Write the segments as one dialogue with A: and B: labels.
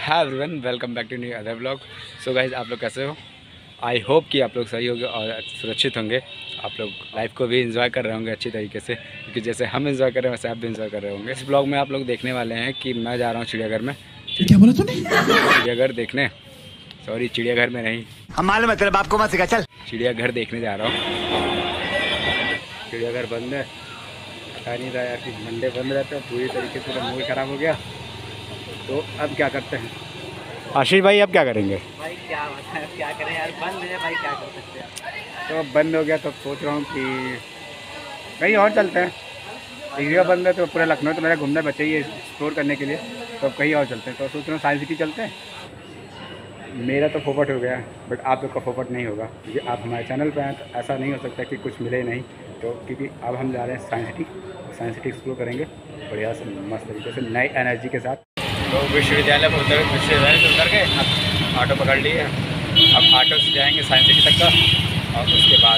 A: Hi everyone, welcome back to new other blog. So guys, आप लोग कैसे हो? आई होप कि आप लोग सही होंगे और सुरक्षित होंगे। आप लोग लाइफ को भी एंजॉय कर रहे होंगे अच्छी तरीके से, क्योंकि जैसे हम एंजॉय कर रहे हैं वैसे आप भी एंजॉय कर रहे होंगे। इस ब्लॉग में आप लोग देखने वाले हैं कि मैं जा रहा हूँ चिड़ियाघर में।
B: क्या बोला तूने?
A: चिड़ियाघर देखने, सॉरी चिड़ियाघर में नहीं,
B: हम मालूम है तेरे बाप को मत सिखा, चल।
A: चिड़ियाघर देखने जा रहा हूँ। चिड़ियाघर बंद है, पता नहीं था यार कि मंडे बंद रहता है। पूरी तरीके से मूड ख़राब हो गया, तो अब क्या करते हैं आशीष भाई? अब क्या करेंगे
C: भाई? क्या बताएं, क्या करें यार, बंद है भाई, क्या कर सकते हैं।
A: तो अब बंद हो गया तो सोच रहा हूँ कि कहीं और चलते हैं। एरिया बंद है तो पूरा लखनऊ तो मेरा घूमना बचा ही है एक्सप्लोर करने के लिए, तो अब कहीं और चलते हैं। तो सोच रहा हूँ साइंस सिटी चलते हैं। मेरा तो फोपट हो गया, बट आप लोग का फोपट नहीं होगा, क्योंकि आप हमारे चैनल पर हैं तो ऐसा नहीं हो सकता कि कुछ मिले नहीं। तो क्योंकि अब हम जा रहे हैं साइंस सिटी एक्सप्लोर करेंगे बढ़िया से मस्त तरीके से नई एनर्जी के साथ। तो विश्वविद्यालय पर विश्वविद्यालय से उतर गए, अब ऑटो पकड़ लिए। अब ऑटो से जाएंगे साइंस सिटी तक का, और उसके बाद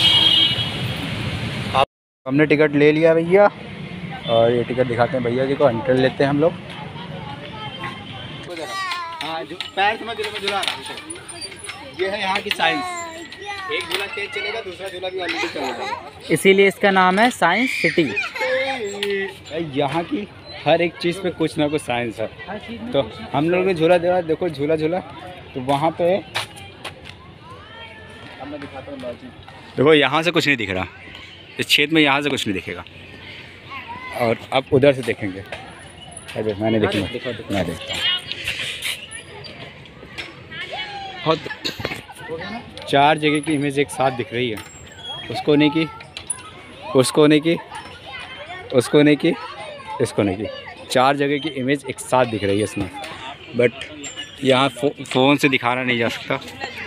A: हमने टिकट ले लिया भैया। और ये टिकट दिखाते हैं भैया जी को, एंट्री लेते हैं हम लोग। हाँ, जो पैर से मैं झूला रहा हूँ, ये है यहाँ की साइंस। एक झूला तेज चलेगा, दूसरा झूला भी ऑलरेडी चलेगा,
C: इसीलिए इसका नाम है साइंस सिटी।
A: यहाँ की हर एक चीज़ पे कुछ ना कुछ साइंस है। तो हम लोग ने झूला देखो झूला तो वहाँ पे अब मैं दिखाता हूँ लॉजिक। देखो यहाँ से कुछ नहीं दिख रहा, इस क्षेत्र में यहाँ से कुछ नहीं दिखेगा, और अब उधर से देखेंगे। अरे मैंने देखा, मैं देखता हूँ। बहुत 4 जगह की इमेज एक साथ दिख रही है। उसको नहीं की, उसको नहीं की, उसको नहीं की, इसको नहीं की। 4 जगह की इमेज एक साथ दिख रही है इसमें, बट यहाँ फ़ोन से दिखाना नहीं जा सकता।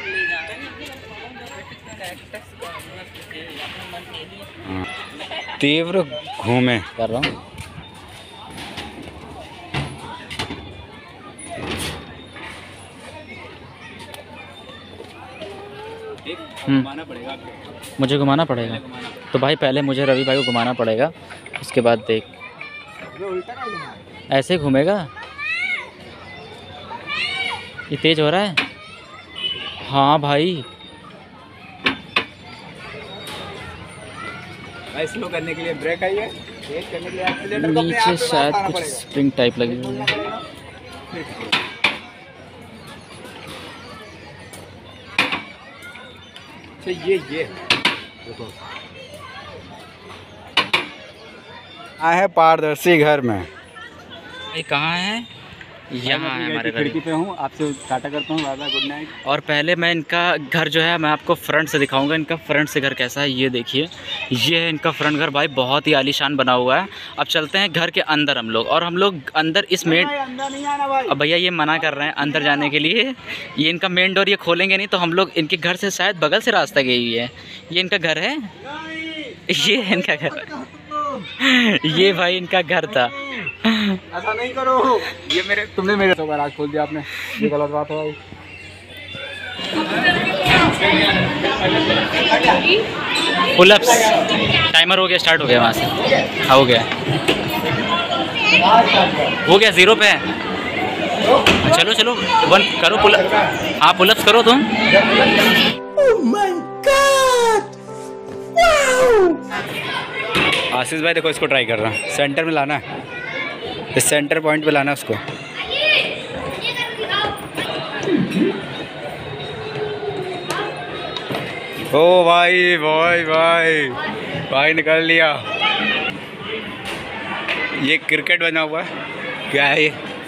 A: हाँ, तीव्र घूमे कर रहा हूँ। घुमाना पड़ेगा,
C: मुझे घुमाना पड़ेगा। तो भाई पहले मुझे रवि भाई को घुमाना पड़ेगा, उसके बाद देख ऐसे घूमेगा। ये तेज हो रहा है। हाँ भाई,
A: स्लो करने के लिए ब्रेक आई है, तेज करने के लिए एक्सीलेटर को अपने आप
C: नीचे
A: पे
C: शायद
A: मारना
C: कुछ
A: पड़ेगा।
C: स्प्रिंग टाइप लगी हुई है।
A: तो ये देखो है पारदर्शी घर में।
C: ये कहाँ है? यहाँ है हमारे
A: खिड़की पे हूँ, आपसे टाटा करता हूँ, बाय बाय, गुड नाइट।
C: और पहले मैं इनका घर जो है मैं आपको फ्रंट से दिखाऊंगा। इनका फ्रंट से घर कैसा है ये देखिए। ये है इनका फ्रंट घर भाई, बहुत ही आलीशान बना हुआ है। अब चलते हैं घर के अंदर हम लोग, और हम लोग अंदर इस मेन, अब भैया ये मना कर रहे हैं अंदर जाने के लिए। ये इनका मेन डोर ये खोलेंगे नहीं, तो हम लोग इनके घर से शायद बगल से रास्ता गई हुई है। ये इनका घर है, ये है इनका घर। ये भाई इनका घर था।
A: ऐसा नहीं करो, ये तुमने मेरे तो राज खोल दिया आपने, ये गलत बात है भाई।
C: पुलअप्स टाइमर हो गया, स्टार्ट हो गया वहाँ से। हाँ हो गया, हो गया, 0 पे है। चलो चलो 1 करो पुलअप। हाँ पुलअप्स करो तुम।
A: आशीष भाई देखो, इसको ट्राई कर रहा है, सेंटर में लाना है, इस सेंटर पॉइंट पे लाना है उसको। ओ भाई भाई भाई भाई निकाल लिया। ये क्रिकेट बना हुआ है, क्या है ये?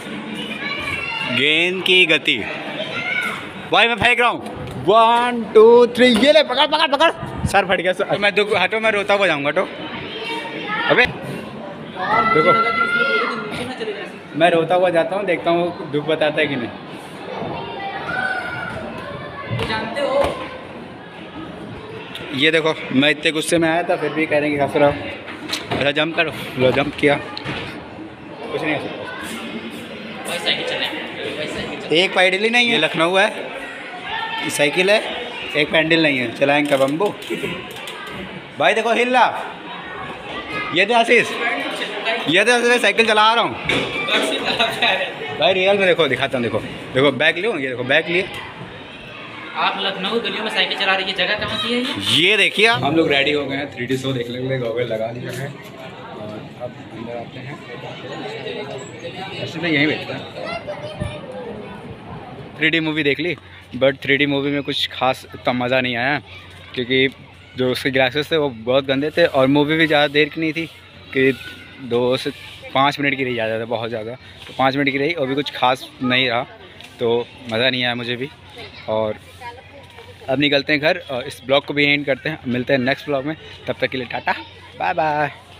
A: गेंद की गति। भाई मैं फेंक रहा हूँ, 1 2 3, ये ले, पकड़ पकड़ पकड़। सर फट गया सर। मैं दुख हटो, मैं रोता हुआ जाऊँगा। तो अबे देखो, मैं रोता हुआ जाता हूँ, देखता हूँ दुख बताता है कि नहीं। ये देखो, मैं इतने गुस्से में आया था, फिर भी कह रहे हैं कि हंस रहा हूँ। अच्छा जंप करो, लो जंप किया, कुछ नहीं हो सकता। एक पैडल ही नहीं है, लखनऊ है, साइकिल है, एक पैडल नहीं है, चलाएंगे बम्बू। भाई देखो हिल रहा, ये थे आशीष, ये थे साइकिल चला रहा हूँ। भाई रियल में देखो, दिखाता हूँ, देखो देखो बैग लियो, ये देखो बैग लिए।
C: आप लखनऊ गलियों में साइकिल चला रही है, जगह कहाँ की है
A: ये देखिए हम लोग रेडी हो गए हैं 3D शो देखने के लिए, गॉगल लगा लिया है और अब अंदर आते हैं। ऐसे तो यहीं बैठता है। 3D मूवी देख ली, बट 3D मूवी में कुछ खास इतना मज़ा नहीं आया, क्योंकि जो उसके ग्लासेस थे वो बहुत गंदे थे और मूवी भी ज़्यादा देर की नहीं थी कि 2 से 5 मिनट की रही ज़्यादा था, बहुत ज़्यादा, तो 5 मिनट की रही और भी कुछ खास नहीं रहा, तो मज़ा नहीं आया मुझे भी। और अब निकलते हैं घर और इस ब्लॉग को भी एंड करते हैं। मिलते हैं नेक्स्ट ब्लॉग में, तब तक के लिए टाटा बाय बाय।